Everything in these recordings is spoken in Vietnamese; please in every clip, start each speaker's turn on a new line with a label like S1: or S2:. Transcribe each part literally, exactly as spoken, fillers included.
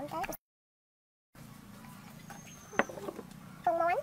S1: món tới. Cùng món.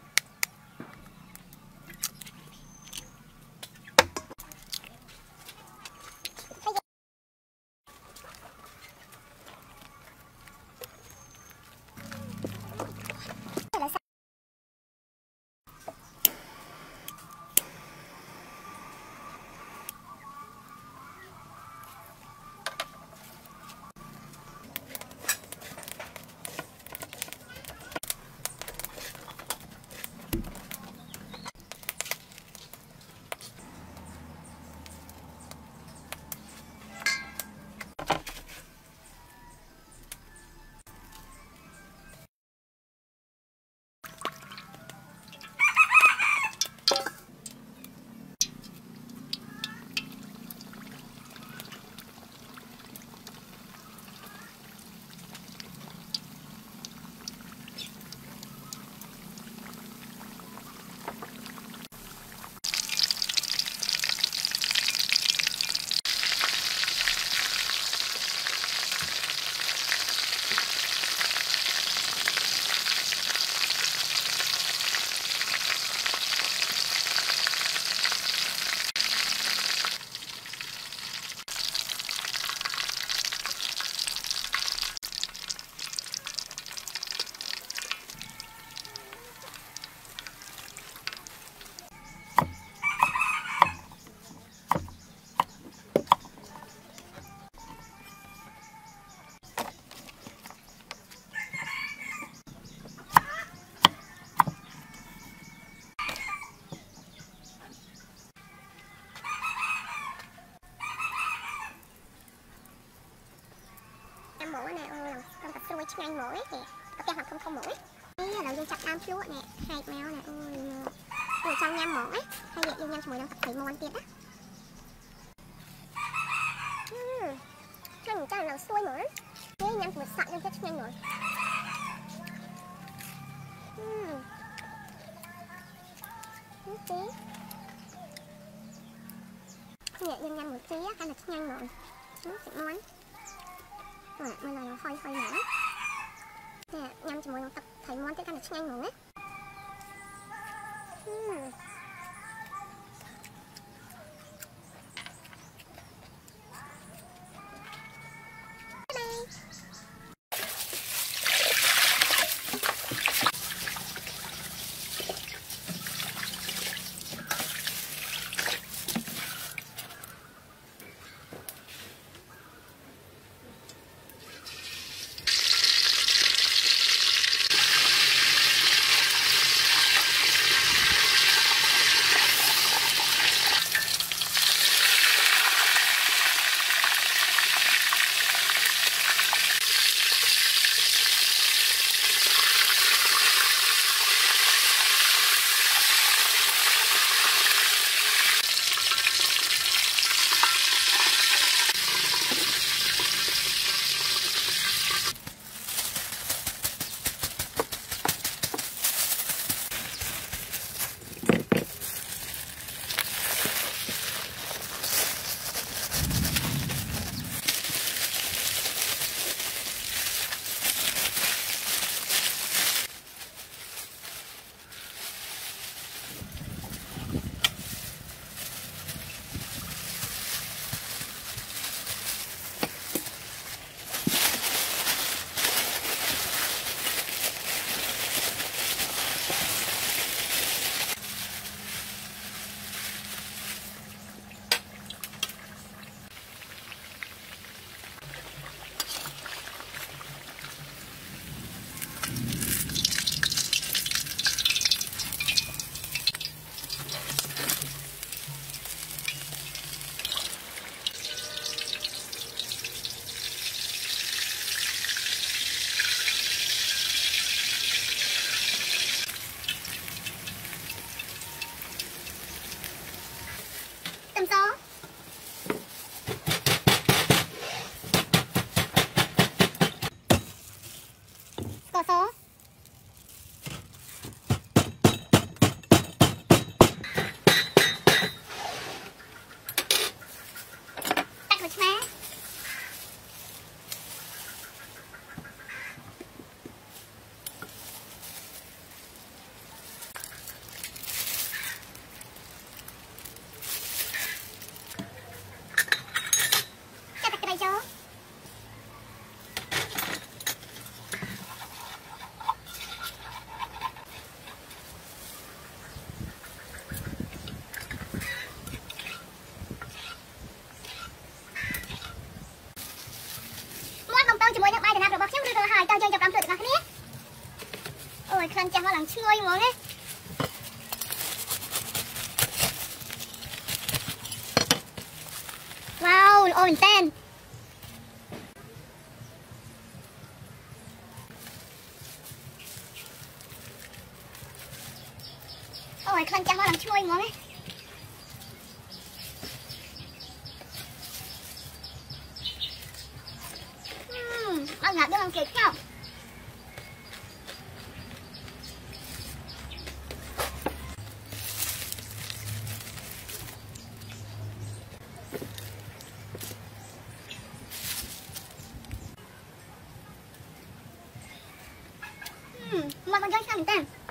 S1: Mổ nè, ôi con cặp xui nhanh mổ ấy kìa, có cái hoặc không không mổ ấy. Đây là dương chặt đam chúa nè, hai mèo nè, ôi ôi trong nhâm mổ ấy, hay vậy dương nhâm mùi đang tập thấy món tiết á. Ừm, cho mình cho là xui mổ, đây nhâm một sợi dương chết nhanh rồi. Ừm, tí, nhẹ dương nhâm một tí á, hay là nhanh rồi, nó sẽ món. Rồi, bây giờ nó hơi hơi nở. Nè, nhâm cho mọi người tập thấy món tiết ăn được nhanh rồi ấy. Uhm. នចាស់មកឡើងឈ្ងុយហ្មងណាវ៉ាវល្អមែនតើអូយក្លិនចាស់មកឡើងឈ្ងុយហ្មងណាអឺអត់ញ៉ាំដល់គេចោលមកមកយកឆ្នាំមែនតើ